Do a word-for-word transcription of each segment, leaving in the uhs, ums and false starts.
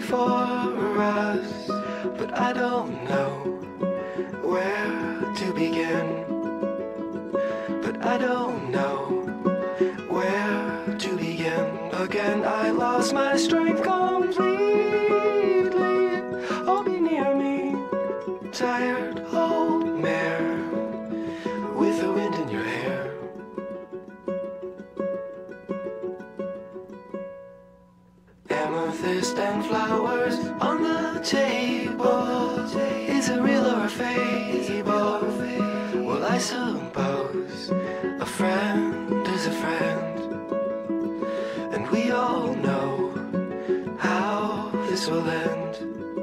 for us, but I don't know where to begin. But I don't know where to begin. Again, I lost my strength completely. Oh, be near me, tired old mare with the wind in your hair. Amethyst and flowers on the table. Is it real or a fable? Well, I suppose a friend is a friend, and we all know how this will end.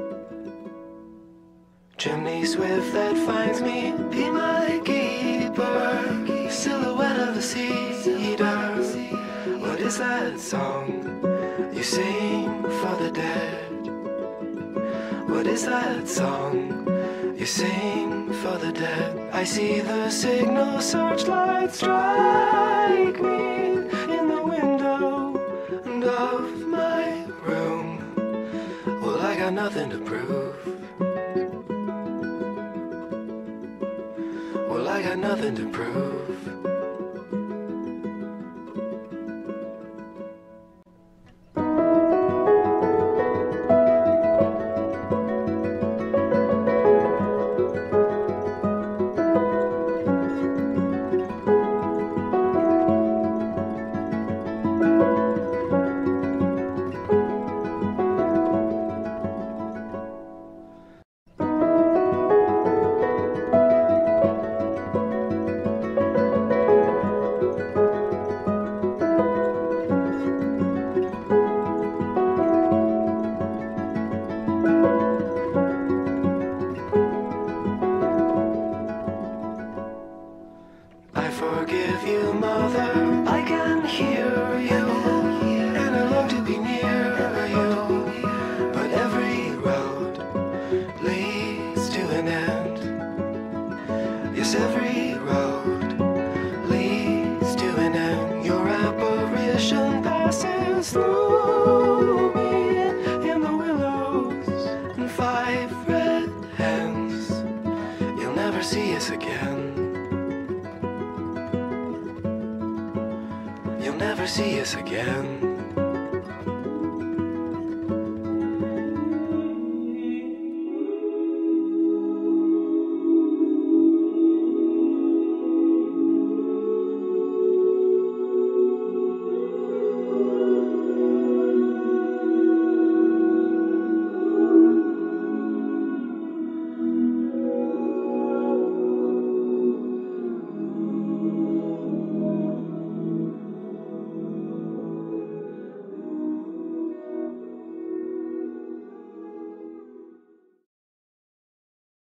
Chimney swift that finds me, be my keeper. Silhouette of a cedar. What is that song you sing for the dead? What is that song you sing for the dead? I see the signal searchlight strike me in the window of my room. Well, I got nothing to prove. Well, I got nothing to prove. I forgive you, mother, I can hear you, and I long to be near you, but every road leads to an end. Yes, every road leads to an end. Your apparition passes through me in the willows and five red hens. You'll never see us again. You'll never see us again.